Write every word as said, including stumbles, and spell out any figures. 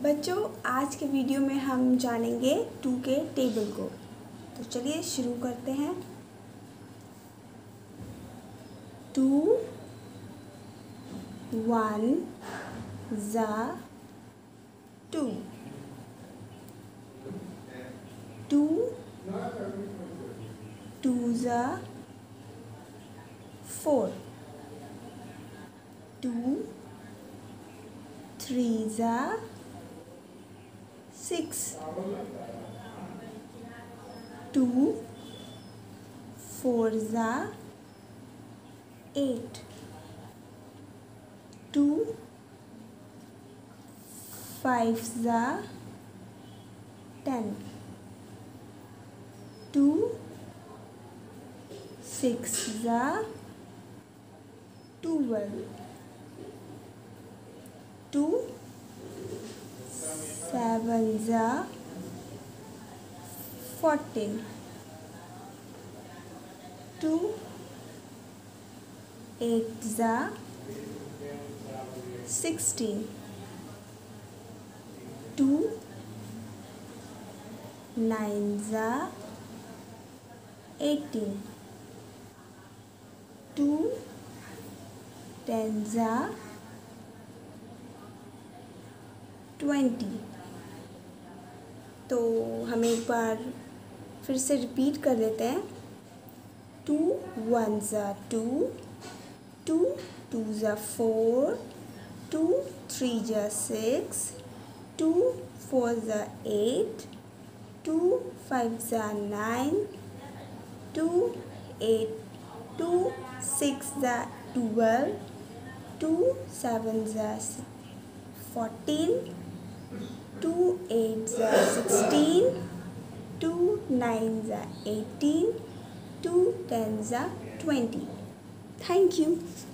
बच्चों, आज के वीडियो में हम जानेंगे टू के टेबल को। तो चलिए शुरू करते हैं। टू, वन ज़ा टू, टू टू ज़ा फोर, टू थ्री ज़ा सिक्स, टू फोर ज़ा एट, टू फाइव ज़ा टेन, टू सिक्स ज़ा ट्वेल्व, टू सेवन ज़ा फोर्टीन, टू एट ज़ा सिक्सटीन, टू नाइन ज़ा एटीन, टू टेन ज़ा ट्वेंटी। तो हम एक बार फिर से रिपीट कर देते हैं। टू वन ज़ा टू, टू टू ज़ा फोर, टू थ्री ज़ा सिक्स, टू फोर ज़ा एट, टू फाइव ज़ा nine, two eight two six ज़ा ट्वेल्व, टू सेवन ज़ा फोर्टीन, टू एट ज़ा सिक्सटीन, टू नाइन ज़ा एटीन, टू टेन ज़ा ट्वेंटी। Thank you.